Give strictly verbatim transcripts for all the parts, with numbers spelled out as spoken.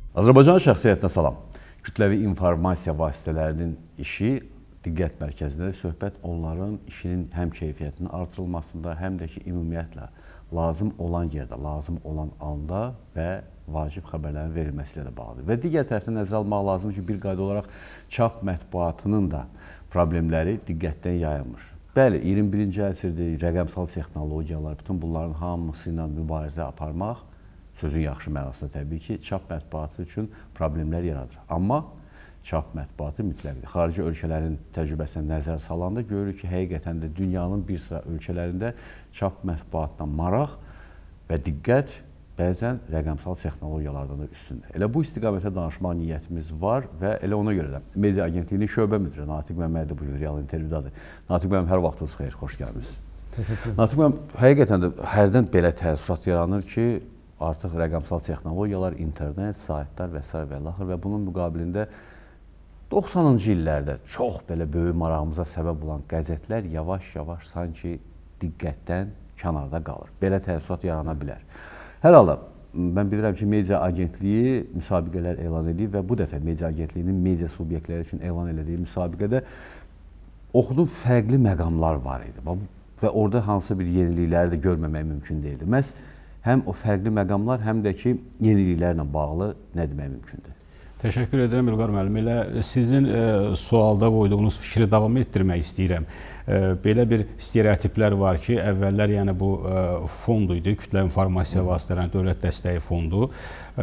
Azərbaycan şəxsiyyətinə salam. Kütləvi informasiya vasitələrinin işi diqqət mərkəzində söhbət onların işinin həm keyfiyyətinin artırılmasında, həm də ki, ümumiyyətlə lazım olan yerdə, lazım olan anda və vacib xəbərlərin verilməsi ilə bağlıdır. Və digər tərəfdən nəzərə almaq lazım ki, bir qayda olaraq çap mətbuatının da problemləri diqqətdən yayılmır. Bəli, iyirmi birinci əsrdir, rəqəmsal texnologiyalar, bütün bunların hamısı ilə mübarizə aparmaq, sözün yaxşı mənasında təbii ki, çap mətbuatı üçün problemlər yaradır. Amma çap mətbuatı mütləqdir. Xarici ölkələrin təcrübəsinə nəzər salanda görürük ki, həqiqətən də dünyanın bir sıra ölkələrində çap mətbuatına maraq və diqqət bəzən rəqəmsal texnologiyalardan da üstündür. Elə bu istiqamətə danışmaq niyyətimiz var və elə ona görə də Media Agentliyinin şöbə müdiri Natiq Məmmədov bu real intervyudadır. Natiq mənim, hər vaxtınız xeyir, xoş gəlmişsiniz. Natiq mənim, həqiqətən də hərdən belə təəssürat yaranır ki, artıq rəqəmsal texnologiyalar, internet, saytlar və s. və laxır və bunun müqabilində doxsanıncı illərdə çox belə böyük marağımıza səbəb olan qəzetlər yavaş-yavaş sanki diqqətdən kənarda qalır. Belə təəssürat yarana bilər. Hər halda, mən bilirəm ki, Media Agentliyi müsabiqələr elan edib və bu dəfə Media Agentliyinin media subyektləri üçün elan elədiyi müsabiqədə oxudum fərqli məqamlar var idi və orada hansısa bir yenilikləri də görməmək mümkün deyildi. Məhz həm o fərqli məqamlar, həm də ki, yeniliklərlə bağlı nə demək mümkündür? Təşəkkür edirəm İlqar müəllim. Elə sizin e, sualda qoyduğunuz fikri davam etdirmək istəyirəm. E, belə bir stereotiplər var ki, əvvəllər yəni bu e, fond idi, kütlə informasiya vasitələrinin dövlət dəstəyi fondu. E,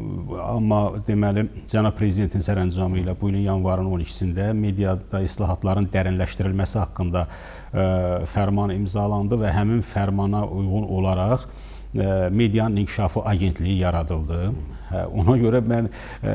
amma deməli, Cənab Prezidentin sərəncamı ilə bu ilin yanvarın on ikisində mediada islahatların dərinləşdirilməsi haqqında e, fərman imzalandı və həmin fərmana uyğun olaraq e, medianın inkişafı agentliyi yaradıldı. Ona görə mən e,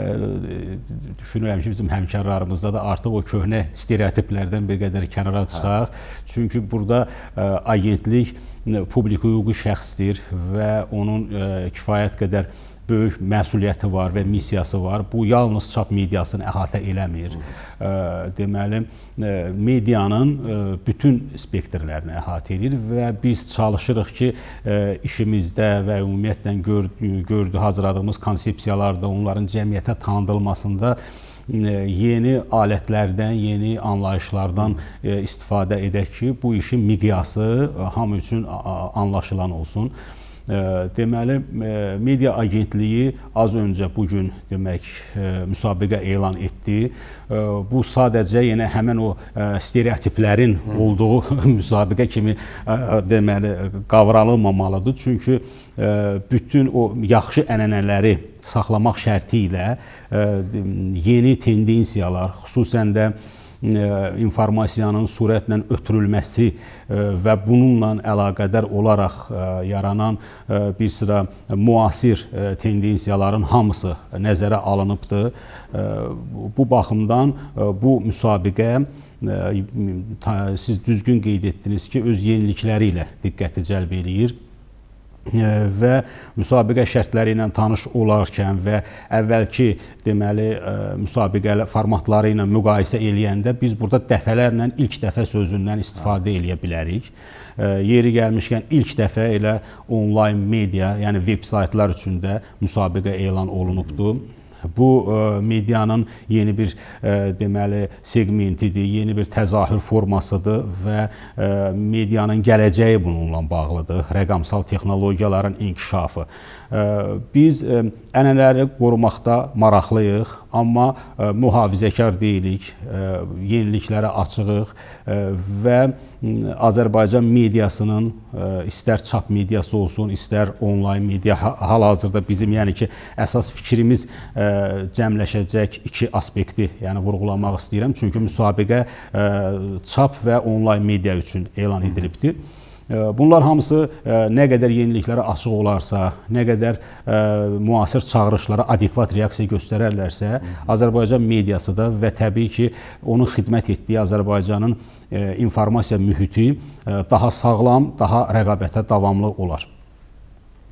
düşünürəm ki, bizim həmkarlarımızda da artıq o köhnə stereotiplərdən bir qədər kənara çıxaq. Çünki burada e, agentlik publik hüquqi şəxsdir və onun e, kifayət qədər böyük məsuliyyəti var və missiyası var. Bu, yalnız çap mediasını əhatə eləmir. E, deməli, e, medianın e, bütün spektrlərini əhatə edir və biz çalışırıq ki, e, işimizdə və ümumiyyətlə gör, gördü, hazırladığımız konsepsiyalarda, onların cəmiyyətə tanıdılmasında e, yeni alətlərdən, yeni anlayışlardan e, istifadə edək ki, bu işin miqyası e, hamı üçün anlaşılan olsun. Deməli, Media Agentliyi az öncə bugün demək müsabiqə elan etdi. Bu sadəcə yenə həmin o stereotiplərin olduğu müsabiqə kimi deməli qavranılmamalıdır. Çünki bütün o yaxşı ənənələri saxlamaq şərti ilə yeni tendensiyalar, xüsusən də informasiyanın sürətlə ötürülməsi və bununla əlaqədar olaraq yaranan bir sıra müasir tendensiyaların hamısı nəzərə alınıbdır. Bu baxımdan bu müsabiqə, siz düzgün qeyd etdiniz ki, öz yenilikləri ilə diqqəti cəlb eləyir və müsabiqə şərtləri ilə tanış olarkən və əvvəlki deməli müsabiqə formatları ilə müqayisə eləyəndə biz burada dəfələrlə ilk dəfə sözündən istifadə eləyə bilərik. Yeri gəlmişkən ilk dəfə elə onlayn media, yəni veb saytlar üçün də müsabiqə elan olunubdur. Bu medianın yeni bir deməli segmentidir, yeni bir təzahür formasıdır və medianın gələcəyi bununla bağlıdır, rəqəmsal texnologiyaların inkişafı. Biz ənənələri qorumaqda maraqlıyıq, amma mühafizəkar deyilik, yeniliklərə açığıq və Azərbaycan mediasının istər çap mediası olsun, istər onlayn media, hal-hazırda bizim yəni ki, əsas fikrimiz cəmləşəcək iki aspekti yəni vurğulamaq istəyirəm. Çünki müsabiqə çap və onlayn media üçün elan edilibdir. Bunlar hamısı nə qədər yeniliklərə açıq olarsa, nə qədər müasir çağırışlara adekvat reaksiya göstərərlərsə, Azərbaycan mediası da və təbii ki, onun xidmət etdiyi Azərbaycanın informasiya mühiti daha sağlam, daha rəqabətə davamlı olar.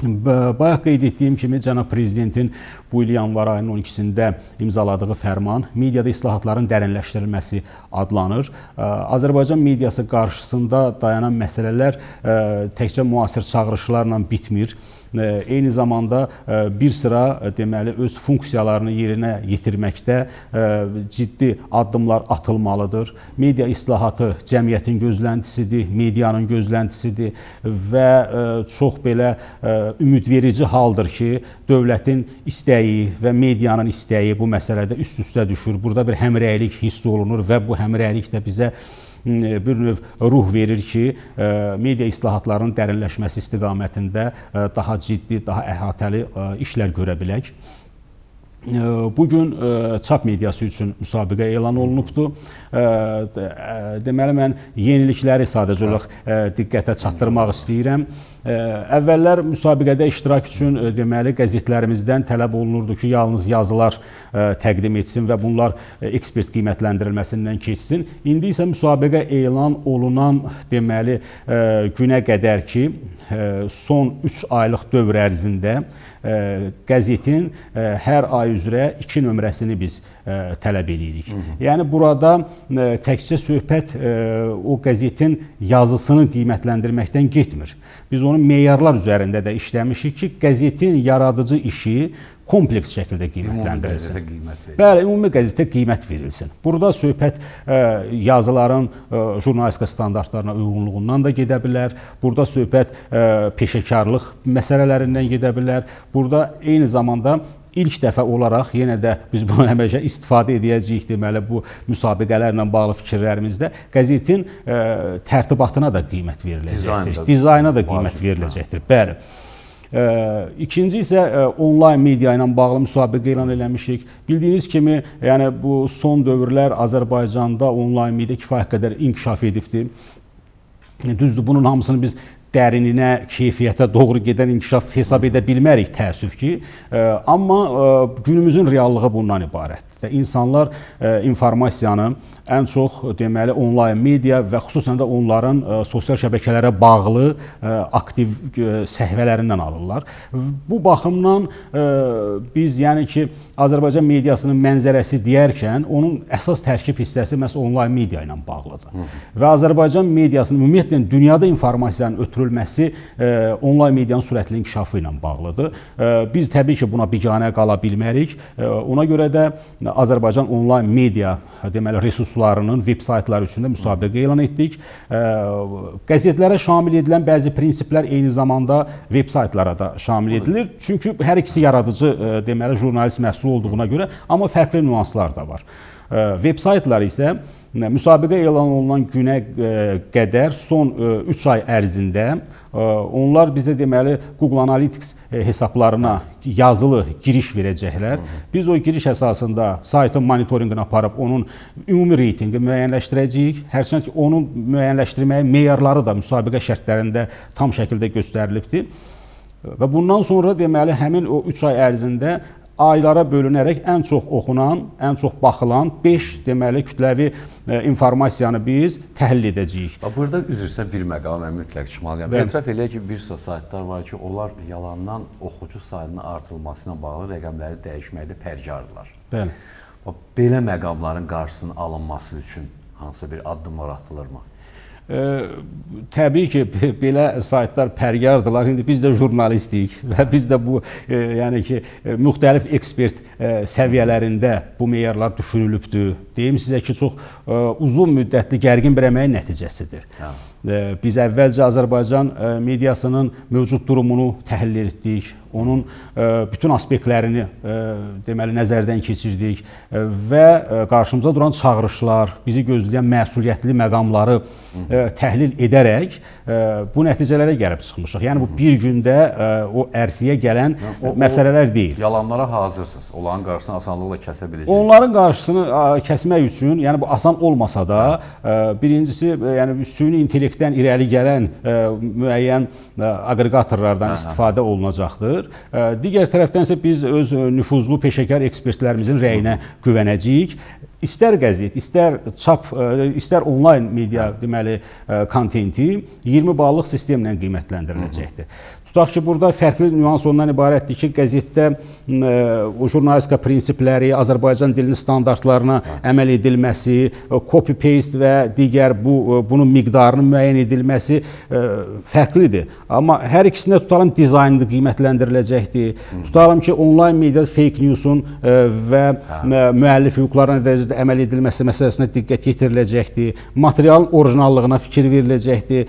Bayaq qeyd etdiyim kimi, cənab prezidentin bu il yanvar ayının on ikisində imzaladığı fərman mediada islahatların dərinləşdirilməsi adlanır. Azərbaycan mediası qarşısında dayanan məsələlər təkcə müasir çağırışlarla bitmir. Eyni zamanda bir sıra deməli öz funksiyalarını yerinə yetirməkdə ciddi addımlar atılmalıdır. Media islahatı cəmiyyətin gözləntisidir, medianın gözləntisidir və çox belə ümidverici haldır ki, dövlətin istəyi və medianın istəyi bu məsələdə üst-üstə düşür. Burada bir həmrəylik hiss olunur və bu həmrəylik də bizə bir növ ruh verir ki, media islahatlarının dərinləşməsi istiqamətində daha ciddi, daha əhatəli işlər görə bilək. Bugün çap mediası üçün müsabiqə elan olunubdur. Deməli, mən yenilikləri sadəcə olaraq diqqətə çatdırmaq istəyirəm. Əvvəllər müsabiqədə iştirak üçün deməli qəzetlərimizdən tələb olunurdu ki, yalnız yazılar təqdim etsin və bunlar ekspert qiymətləndirilməsindən keçsin. İndi isə müsabiqə elan olunan deməli günə qədər ki, son üç aylıq dövr ərzində qəzetin hər ay üzrə iki nömrəsini biz tələb edirik. Yəni burada təkcə söhbət o qəzetin yazısını qiymətləndirməkdən getmir. Biz onun meyarlar üzərində də işləmişik ki, qəzetin yaradıcı işi kompleks şəkildə qiymətləndirilsin. Bəli, ümumi qəzetə qiymət verilsin. Burada söhbət yazıların jurnalistika standartlarına uyğunluğundan da gedə bilər. Burada söhbət peşəkarlıq məsələlərindən gedə bilər. Burada eyni zamanda İlk dəfə olaraq yenə də biz bunu həmişə istifadə edəcəyik deməli bu müsabiqələrlə bağlı fikirlərimizdə qəzetin e, tərtibatına da qiymət veriləcəkdir. Dizayna da qiymət veriləcəkdir. Bəli. E, ikinci isə e, onlayn media ilə bağlı müsabiqə elan eləmişik. Bildiyiniz kimi, yəni bu son dövrlər Azərbaycanda onlayn media kifayət qədər inkişaf edibdir. Düzdür, bunun hamısını biz dərininə, keyfiyyətə doğru gedən inkişaf hesab edə bilmərik təəssüf ki. Amma günümüzün reallığı bundan ibarətdir. İnsanlar informasiyanı ən çox deməli onlayn media və xüsusən də onların sosial şəbəkələrə bağlı aktiv səhifələrindən alırlar. Bu baxımdan biz yəni ki, Azərbaycan mediasının mənzərəsi deyərkən onun əsas tərkib hissəsi məhz onlayn media ilə bağlıdır. Hı. Və Azərbaycan mediasının ümumiyyətlə dünyada informasiyanın ötürülməsi onlayn medianın sürətli inkişafı ilə bağlıdır. Biz təbii ki, buna biganə qala bilmərik. Ona görə də Azərbaycan onlayn media deməli resurslarının veb saytları üçün də müsabiqə elan etdik. Qəzetlərə şamil edilən bəzi prinsiplər eyni zamanda veb saytlara da şamil edilir. Çünki hər ikisi yaradıcı deməli jurnalist məhsulu olduğuna görə, amma fərqli nüanslar da var. Veb saytlar isə müsabiqə elan olunan günə qədər son üç ay ərzində onlar bizə deməli Google Analytics hesablarına yazılı giriş verəcəklər. Biz o giriş əsasında saytın monitorinqini aparıb onun ümumi reytinqi müəyyənləşdirəcəyik. Hərçənd ki, onun müəyyənləşdirməyə meyarları da müsabiqə şərtlərində tam şəkildə göstərilibdir. Və bundan sonra deməli həmin o üç ay ərzində aylara bölünərək ən çox oxunan, ən çox baxılan beş deməli kütləvi informasiyanı biz təhlil edəcəyik. Burada üzrsə bir məqam mən mütləq çıxmalıyam. Etiraf eləyək ki, bir sıra saytlar var ki, onlar yalandan oxucu sayının artırılmasına bağlı rəqəmləri dəyişməkdə pərgardırlar. Bəli. Belə məqamların qarşısının alınması üçün hansı bir addımlar atılırmı? E, təbii ki, belə saytlar pərgardırlar. İndi biz də jurnalistik və biz də bu e, yəni ki, müxtəlif ekspert e, səviyyələrində bu meyarlar düşünülübdür. Deyim sizə ki, çox e, uzun müddətli gərgin bir əməyin nəticəsidir. Hə. Biz əvvəlcə Azərbaycan mediasının mövcud durumunu təhlil etdik, onun bütün aspektlərini deməli nəzərdən keçirdik və qarşımıza duran çağırışlar, bizi gözləyən məsuliyyətli məqamları təhlil edərək bu nəticələrə gəlib çıxmışıq. Yəni bu bir gündə o ərsiyə gələn o, məsələlər deyil. Yalanlara hazırsınız. Onların qarşısını asanlıqla kəsə biləcəksiniz. Onların qarşısını kəsmək üçün, yəni bu asan olmasa da, birincisi yəni süni intellektdən irəli gələn ə, müəyyən ə, aqreqatorlardan Aha. istifadə olunacaqdır. Ə, digər tərəfdən isə biz öz nüfuzlu peşəkar ekspertlərimizin rəyinə güvənəcəyik. istər qəzet, istər çap, istər onlayn media deməli kontenti iyirmi ballıq sistemlə qiymətləndiriləcəkdir. Tutaq ki, burada fərqli nüans ondan ibarətdir ki, qəzetdə o jurnalistika prinsipləri, Azərbaycan dilinin standartlarına əməl edilməsi, copy-paste və digər bu, bunun miqdarının müəyyən edilməsi fərqlidir. Amma hər ikisində tutalım dizaynı qiymətləndiriləcəkdir. Tutalım ki, onlayn mediada fake newsun və müəllif hüquqlarına dərəcədə əməl edilməsi məsələsinə diqqət yetiriləcəkdir. Materialın orijinallığına fikir veriləcəkdir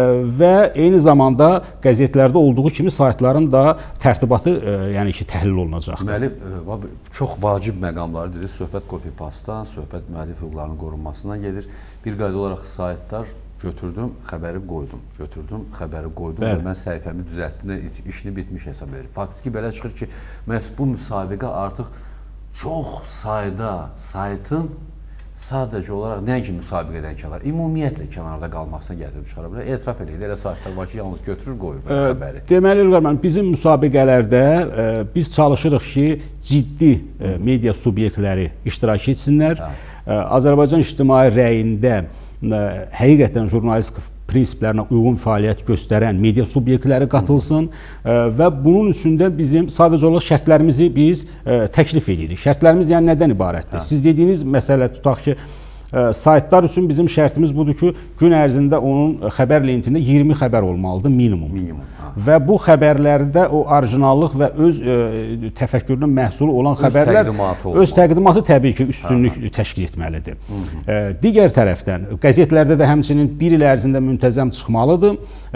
və eyni zamanda qəzetlərdə olduğu kimi saytların da tərtibatı yəni ki, təhlil olunacaqdır. Deməli, çox vacib məqamları dedik. Söhbət copy-pastedan, söhbət müəllif hüquqlarının qorunmasından gedir. Bir qayda olaraq saytlar götürdüm, xəbəri qoydum. Götürdüm, xəbəri qoydum və mən səhifəmi düzəltdim, işini bitmiş hesab edir. Faktiki belə çıxır ki, məhz bu müsabiqə artıq çox sayda saytın sadəcə olaraq nəinki müsabiqədən kənar, ümumiyyətlə kənarda qalmasına gətirib çıxara bilər. Etiraf edək, elə saytlar var ki, yalnız götürür, qoyur xəbəri. Deməli, İlqar müəllim, bizim müsabiqələrdə biz çalışırıq ki, ciddi media subyektləri iştirak etsinlər. Azərbaycan ictimai rəyində həqiqətən jurnalistika prinsiplərinə uyğun fəaliyyət göstərən media subyektləri qatılsın və bunun üçün də bizim sadəcə olaraq şərtlərimizi biz təklif edirik. Şərtlərimiz yəni nədən ibarətdir? Siz dediyiniz məsələ tutaq ki, saytlar üçün bizim şərtimiz budur ki, gün ərzində onun xəbər lentində iyirmi xəbər olmalıdır minimum. Minimum. Və bu xəbərlərdə o orijinallıq və öz təfəkkürünün məhsulu olan xəbərlər öz təqdimatı təbii ki, üstünlük təşkil etməlidir. Digər tərəfdən, qəzetlərdə də həmçinin bir il ərzində müntəzəm çıxmalıdır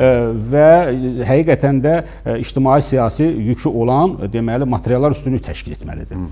və həqiqətən də ictimai-siyasi yükü olan deməli, materiallar üstünlük təşkil etməlidir.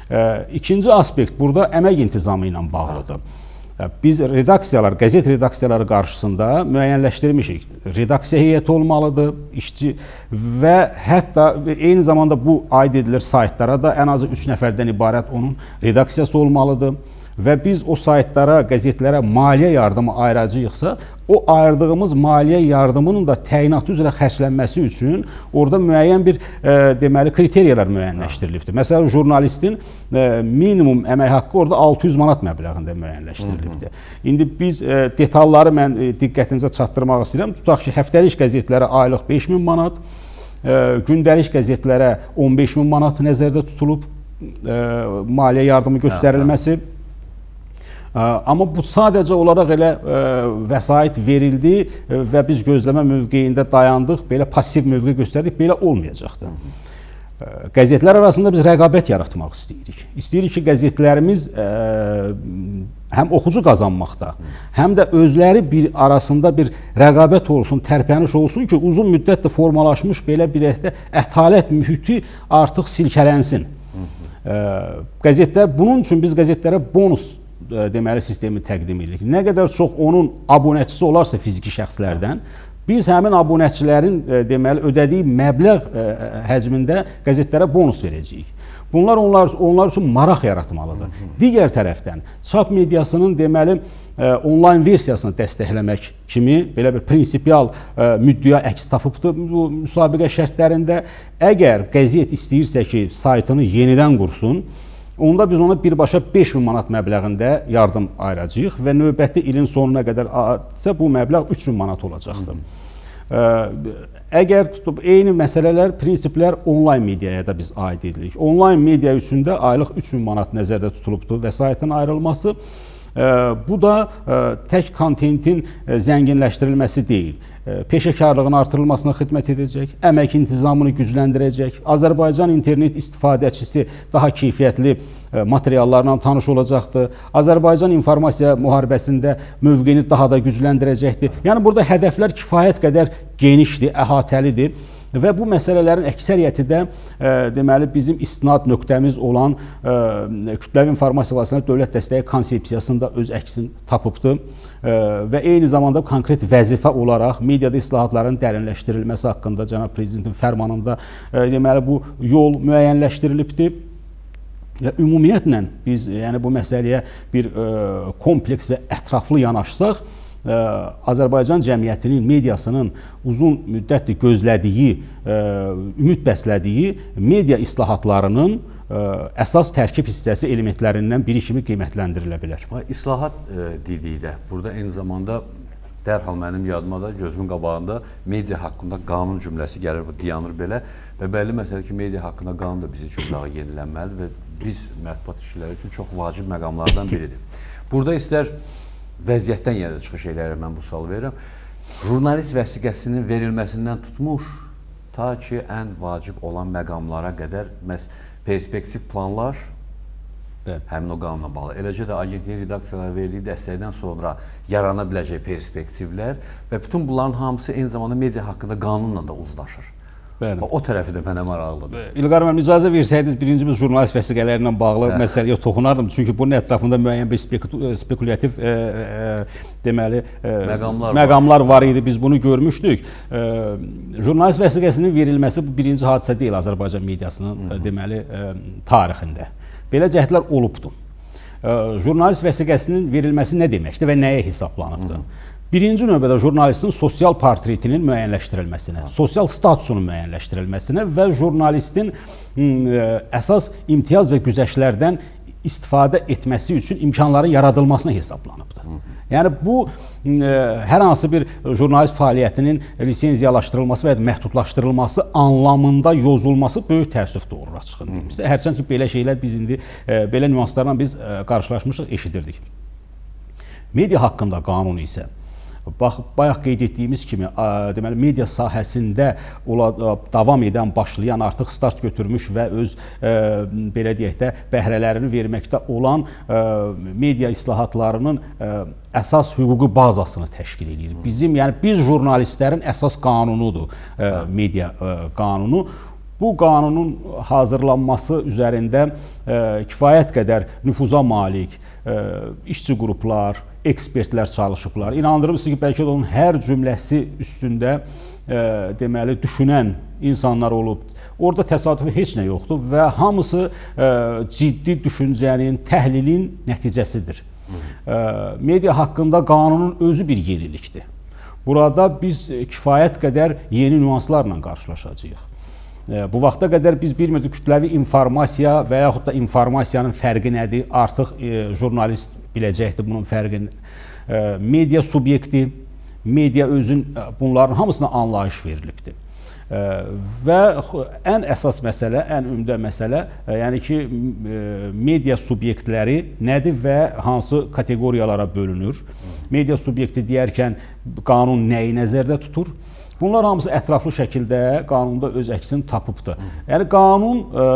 İkinci aspekt burada əmək intizamı ilə bağlıdır. Biz redaksiyalar, qəzet redaksiyaları qarşısında müəyyənləşdirmişik. Redaksiya heyəti olmalıdır, işçi və hətta eyni zamanda bu aid edilir saytlara da ən azı üç nəfərdən ibarət onun redaksiyası olmalıdır. Və biz o saytlara, qəzetlərə maliyyə yardımı ayıracağıqsa, o ayırdığımız maliyyə yardımının da təyinatı üzrə xərclənməsi üçün orada müəyyən bir e, deməli kriteriyalar müəyyənləşdirilibdir. Məsələn, jurnalistin e, minimum əmək haqqı orada altı yüz manat məbləğində müəyyənləşdirilibdir. İndi biz e, detalları mən e, diqqətinizə çatdırmaq istəyirəm. Tutaq ki, həftəlik qəzetlərə aylıq beş min manat, e, gündəlik qəzetlərə on beş min manat nəzərdə tutulub e, maliyyə yardımı göstərilməsi. Amma bu sadəcə olaraq elə vəsait verildi və biz gözləmə mövqeyində dayandıq, belə passiv mövqe göstərdik, belə olmayacaqdır. Qəzetlər arasında biz rəqabət yaratmaq istəyirik. İstəyirik ki, qəzetlərimiz həm oxucu qazanmaqda, həm də özləri bir arasında bir rəqabət olsun, tərpəniş olsun ki, uzun müddətdə formalaşmış belə bir ətalət mühiti artıq silkələnsin. Qəzetlər, bunun üçün biz qəzetlərə bonus deməli sistemi təqdim edirik. Nə qədər çox onun abunəçisi olarsa fiziki şəxslərdən, biz həmin abunəçilərin deməli ödədiyi məbləğ həcmində qəzetlərə bonus verəcəyik. Bunlar onlar, onlar üçün maraq yaratmalıdır. Digər tərəfdən, çap mediasının deməli onlayn versiyasını dəstəkləmək kimi belə bir prinsipial müddəa əks tapıbdır bu müsabiqə şərtlərində. Əgər qəzet istəyirsə ki, saytını yenidən qursun, onda biz ona birbaşa beş min manat məbləğində yardım ayıracağıq və növbəti ilin sonuna qədər isə bu məbləğ üç min manat olacaqdır. Əgər tutub eyni məsələlər, prinsiplər onlayn mediaya da biz aid edirik. Onlayn media üçün də aylıq üç min manat nəzərdə tutulubdur vəsaitin ayrılması. Bu da tək kontentin zənginləşdirilməsi deyil. Peşəkarlığın artırılmasına xidmət edəcək, əmək intizamını gücləndirəcək, Azərbaycan internet istifadəçisi daha keyfiyyətli materiallarla tanış olacaqdır, Azərbaycan informasiya müharibəsində mövqeyini daha da gücləndirəcəkdir. Yəni, burada hədəflər kifayət qədər genişdir, əhatəlidir. Və bu məsələlərin əksəriyyəti də e, deməli bizim istinad nöqtəmiz olan e, kütləvi informasiya vasitələrinin dövlət dəstəyi konsepsiyasında öz əksini tapıbdır e, və eyni zamanda konkret vəzifə olaraq mediada islahatların dərinləşdirilməsi haqqında cənab prezidentin fərmanında e, deməli bu yol müəyyənləşdirilibdir. Və ümumiyyətlə biz yəni bu məsələyə bir e, kompleks və ətraflı yanaşsaq, Azərbaycan cəmiyyətinin, mediasının uzun müddətdir gözlədiyi, ümid bəslədiyi media islahatlarının əsas tərkib hissəsi elementlərindən biri kimi qiymətləndirilə bilər. İslahat dedikdə, burada eyni zamanda dərhal mənim yadıma da, gözümün qabağında media haqqında qanun cümləsi gəlir, dayanır belə və bəlli məsələ ki, media haqqında qanun da bizi çox daha yenilənməlidir və biz mətbuat işçiləri üçün çox vacib məqamlardan biridir. Burada istər vəziyyətdən yenə də çıxış eləyərək mən bu sualı verirəm. Jurnalist vəsiqəsinin verilməsindən tutmuş, ta ki, ən vacib olan məqamlara qədər məhz perspektiv planlar həmin o qanunla bağlı. Eləcə də agentliyin redaksiyalara verdiyi dəstəkdən sonra yarana biləcək perspektivlər və bütün bunların hamısı eyni zamanda media haqqında qanunla da uzlaşır. Bəli. O tərəfi də mənə maraqlıdır. İlqar müəllim, icazə versəydiniz, birinci bir jurnalist vəsiqələri ilə bağlı hə. məsələyə toxunardım. Çünki bunun ətrafında müəyyən bir spekulativ e, e, deməli e, məqamlar, məqamlar var. var idi. Biz bunu görmüşdük. E, jurnalist vəsiqəsinin verilməsi bu birinci hadisə deyil Azərbaycan mediasının e, deməli e, tarixində. Belə cəhdlər olubdur. Jurnalist vəsiqəsinin verilməsi nə deməkdir və nəyə hesablanıbdır? Birinci növbədə jurnalistin sosial portretinin müəyyənləşdirilməsinə, sosial statusunun müəyyənləşdirilməsinə və jurnalistin əsas imtiyaz və güzəştlərdən istifadə etməsi üçün imkanların yaradılmasına hesablanıbdır. Yəni bu hər hansı bir jurnalist fəaliyyətinin lisenziyalaşdırılması və ya məhdudlaşdırılması anlamında yozulması böyük təəssüf doğurur açıqın deyim sizə. Hərçənd ki, belə şeylər biz indi belə nüanslarla biz qarşılaşmışıq, eşidirdik. Media haqqında qanun isə bax, bayaq qeyd etdiyimiz kimi, deməli, media sahəsində davam edən, başlayan, artıq start götürmüş və öz, belə deyək də, bəhrələrini verməkdə olan media islahatlarının əsas hüquqi bazasını təşkil edir. Bizim, yəni, biz jurnalistlərin əsas qanunudur media qanunu. Bu qanunun hazırlanması üzərində kifayət qədər nüfuza malik işçi qruplar, ekspertlər çalışıblar. İnandırım sizi ki, bəlkə də onun hər cümləsi üstündə e, deməli, düşünən insanlar olub. Orada təsadüfi heç nə yoxdur və hamısı e, ciddi düşüncənin, təhlilin nəticəsidir. E, media haqqında qanunun özü bir yenilikdir. Burada biz kifayət qədər yeni nüanslarla qarşılaşacağıq. E, bu vaxta qədər biz bilmirdik kütləvi informasiya və yaxud da informasiyanın fərqi nədir? Artıq e, jurnalist biləcəkdir bunun fərqini. E, media subyekti, media özün bunların hamısına anlayış verilibdir. E, və ən əsas məsələ, ən ümdə məsələ, e, yəni ki, e, media subyektləri nədir və hansı kateqoriyalara bölünür? Media subyekti deyərkən qanun nəyi nəzərdə tutur? Bunlar hamısı ətraflı şəkildə qanunda öz əksini tapıbdır. Yəni qanun e,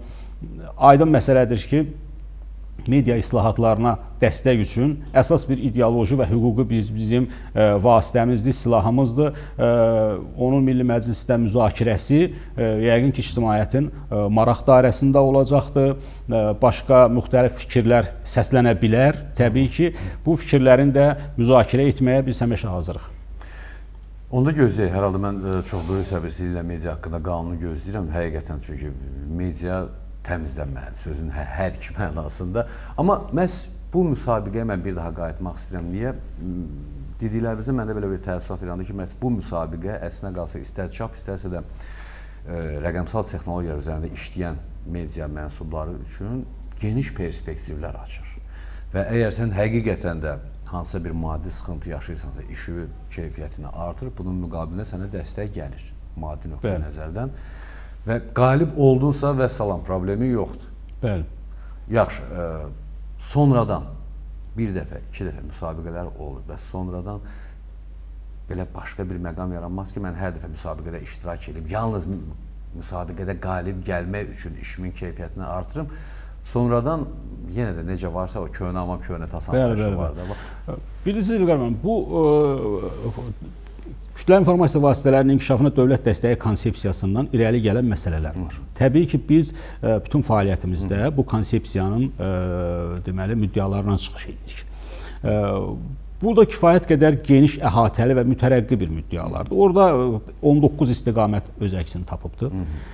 aydın məsələdir ki, media islahatlarına dəstək üçün əsas bir ideoloji və hüquqi biz, bizim e, vasitəmizdir, silahımızdır. E, onun Milli Məclisdə müzakirəsi e, yəqin ki, ictimaiyyətin e, maraq dairəsində olacaqdır. E, başqa müxtəlif fikirlər səslənə bilər. Təbii ki, bu fikirlərin də müzakirə etməyə biz həmişə hazırıq. Onda gözləyək, hər halda mən çox böyük səbirsizliklə media haqqında qanunu gözləyirəm. Həqiqətən, çünki media təmizlənməlidir, sözün hər iki mənasında. Amma məhz bu müsabiqəyə mən bir daha qayıtmaq istəyirəm. Niyə? Dediklərinizdə məndə belə bir təəssürat yarandı ki, məhz bu müsabiqə əslinə qalsa istər çap, istərsə də e, rəqəmsal texnologiyalar üzərində işləyən media mənsubları üçün geniş perspektivlər açır. Və əgər sən həqiqətən də hansısa bir maddi sıxıntı yaşayırsansa, işi keyfiyyətini artırır, bunun müqabilində sənə dəstək gəlir maddi nöqtə nəzərdən. Və qalib oldunsa və salam, problemi yoxdur. Bəli. Yaxşı, e, sonradan bir dəfə, iki dəfə müsabiqələr olur və sonradan belə başqa bir məqam yaranmaz ki, mən hər dəfə müsabiqədə iştirak edeyim, yalnız müsabiqədə qalib gəlmək üçün işimin keyfiyyətini artırım. Sonradan yenə də necə varsa o köhnə amma köhnə tasanlaşı var da. Bilirsiniz, İlqar müəllim, bu kütləvi informasiya vasitələrinin inkişafına dövlət dəstəyi konsepsiyasından irəli gələn məsələlər var. Təbii ki, biz bütün fəaliyyətimizdə bu konsepsiyanın deməli müddəalarından çıxış edirik. Burada kifayət qədər geniş, əhatəli və mütərəqqi bir müddəalardır. Orada on doqquz istiqamət öz əksini tapıbdır.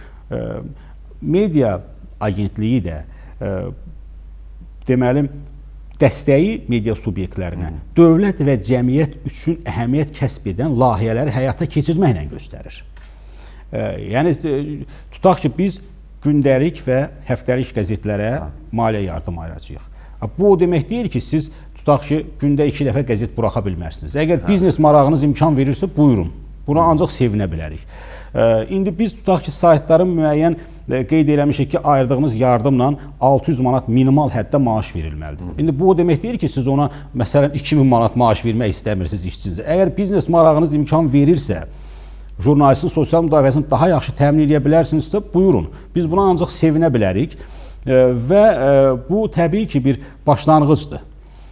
Media agentliyi də deməli dəstəyi media subyektlərinə dövlət və cəmiyyət üçün əhəmiyyət kəsb edən layihələri həyata keçirməklə göstərir. Yəni, tutaq ki, biz gündəlik və həftəlik qəzetlərə maliyyə yardım ayıracağıq. Bu o demək deyil ki, siz tutaq ki, gündə iki dəfə qəzet buraxa bilmərsiniz. Əgər biznes marağınız imkan verirsə, buyurun. Buna ancaq sevinə bilərik. İndi biz tutaq ki, saytların müəyyən qeyd eləmişik ki, ayırdığınız yardımla altı yüz manat minimal həddə maaş verilməlidir. İndi bu o demək deyil ki, siz ona məsələn iki min manat maaş vermək istəmirsiniz işçinizə. Əgər biznes marağınız imkan verirsə, jurnalistin sosial müdafiəsini daha yaxşı təmin edə bilərsinizsə, buyurun. Biz buna ancaq sevinə bilərik və bu təbii ki, bir başlanğıcdır.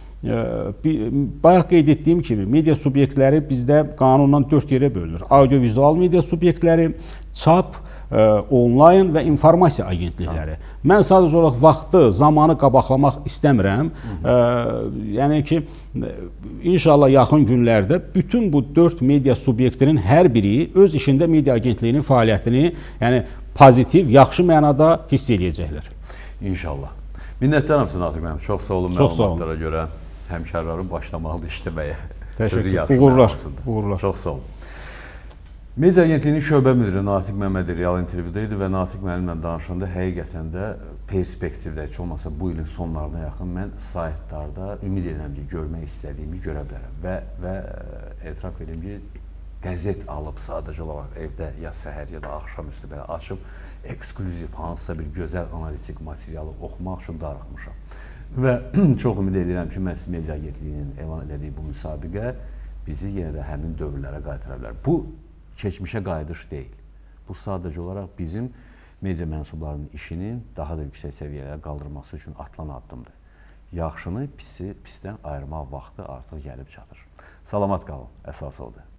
Bayaq qeyd etdiyim kimi, media subyektləri bizdə qanundan dörd yerə bölünür. Audio-vizual media subyektləri, çap, onlayn və informasiya agentlikləri. Mən sadəcə olaraq vaxtı, zamanı qabaqlamaq istəmirəm. Yəni ki, inşallah yaxın günlərdə bütün bu dörd media subyektinin hər biri öz işində media agentliyinin fəaliyyətini, yəni pozitiv, yaxşı mənada hiss edəcəklər. İnşallah. Minnətdaram sizə Natiq müəllim. Çox sağ olun məlumatlara görə. Həmkarlarım başlamalıdır işləməyə. Sözü yaxşı mənasında. Uğurlar. Çox sağ olun. Media agentliyinin şöbə müdiri Natiq Məmmədi real intervyuda idi və Natiq müəllimlə danışanda həqiqətən də perspektivdə, heç olmasa bu ilin sonlarına yaxın mən saytlarda ümid edirəm ki, görmək istədiyimi görə bilərəm və, və etiraf edeyim ki, qəzet alıb sadəcə olaraq evdə ya səhər ya da axşam üstü belə açıb eksklüziv hansısa bir gözəl analitik materialı oxumaq üçün darıxmışam. Və çox ümid edirəm ki, məhz media agentliyinin elan elədiyi bu müsabiqə bizi yenə də həmin dövrlərə qaytara bilər. Bu, keçmişə qayıdış deyil. Bu, sadəcə olaraq bizim media mənsublarının işinin daha da yüksək səviyyələrə qaldırması üçün atılan addımdır. Yaxşını pisi, pisdən ayırmaq vaxtı artıq gəlib çatır. Salamat qalın, əsas oldu.